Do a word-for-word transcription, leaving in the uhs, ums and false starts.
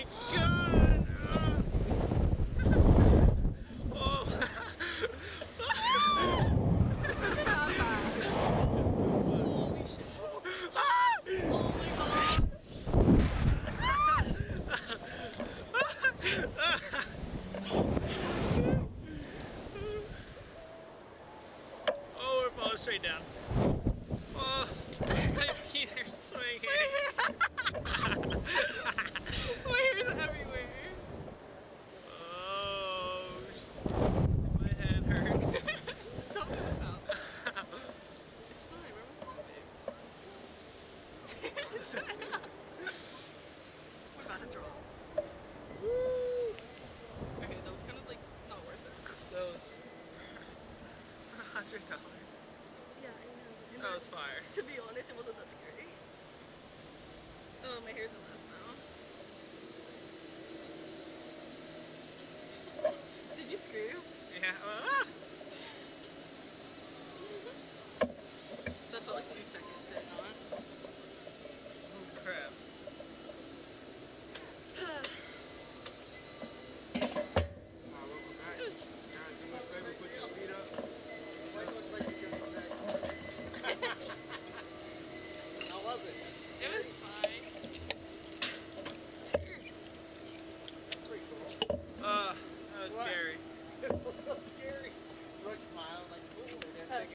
my god! Oh. This isn't that bad. Holy shit. Ah! Oh my god. Oh, we're falling straight down. Oh, my feet are swinging. My hair's everywhere. Oh, my head hurts. Don't do this out. It's fine, we're stopping. We're about to draw. Woo! Okay, that was kind of like not worth it. Those a hundred dollars. Yeah, I know. And That was fire. to be honest, it wasn't that scary. Oh, my hair's a mess now. Did you scream? Yeah. Ah!